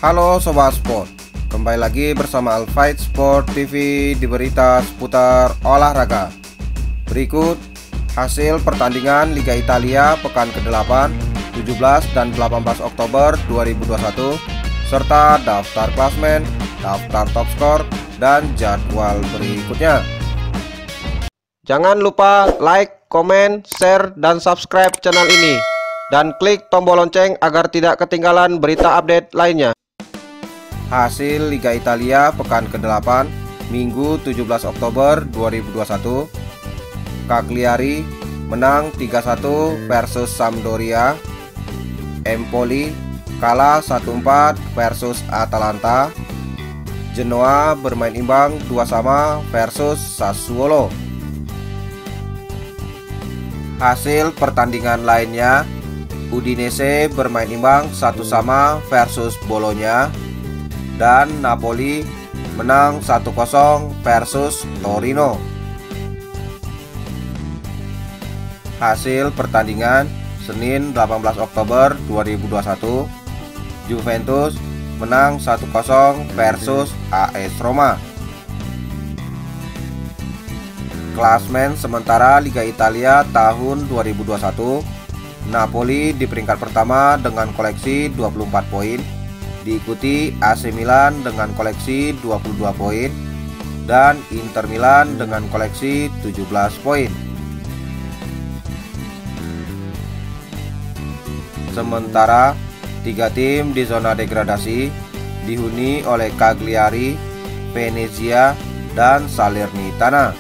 Halo Sobat Sport, kembali lagi bersama Alfight Sport TV di berita seputar olahraga. Berikut hasil pertandingan Liga Italia pekan ke-8, 17 dan 18 Oktober 2021 serta daftar klasmen, daftar top skor, dan jadwal berikutnya. Jangan lupa like, komen, share, dan subscribe channel ini dan klik tombol lonceng agar tidak ketinggalan berita update lainnya. Hasil Liga Italia pekan ke-8 Minggu 17 Oktober 2021. Cagliari menang 3-1 versus Sampdoria. Empoli kalah 1-4 versus Atalanta. Genoa bermain imbang 2-2 versus Sassuolo. Hasil pertandingan lainnya, Udinese bermain imbang 1-1 versus Bologna. Dan Napoli menang 1-0 versus Torino. Hasil pertandingan Senin 18 Oktober 2021. Juventus menang 1-0 versus AS Roma. Klasmen sementara Liga Italia tahun 2021. Napoli di peringkat pertama dengan koleksi 24 poin. Diikuti AC Milan dengan koleksi 22 poin dan Inter Milan dengan koleksi 17 poin. Sementara tiga tim di zona degradasi dihuni oleh Cagliari, Venezia, dan Salernitana.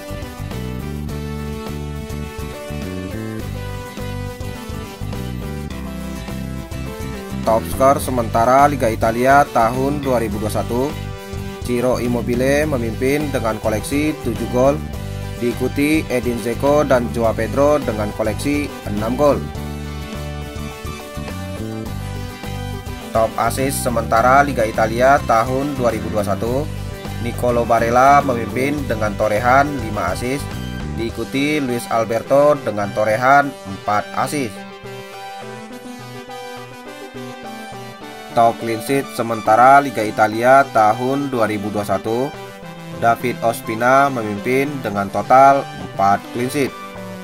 Top skor sementara Liga Italia tahun 2021, Ciro Immobile memimpin dengan koleksi 7 gol, diikuti Edin Dzeko dan Joao Pedro dengan koleksi 6 gol. Top assist sementara Liga Italia tahun 2021, Nicolo Barella memimpin dengan torehan 5 assist, diikuti Luis Alberto dengan torehan 4 assist. Top clean sheet sementara Liga Italia tahun 2021, David Ospina memimpin dengan total 4 clean sheet.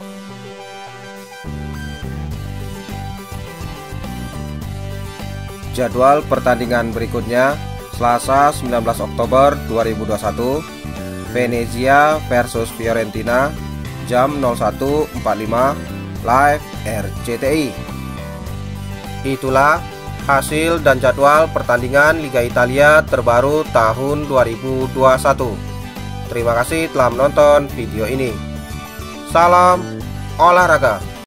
Jadwal pertandingan berikutnya, Selasa 19 Oktober 2021, Venezia versus Fiorentina jam 01.45 live RCTI. Itulah hasil dan jadwal pertandingan Liga Italia terbaru tahun 2021. Terima kasih telah menonton video ini. Salam olahraga.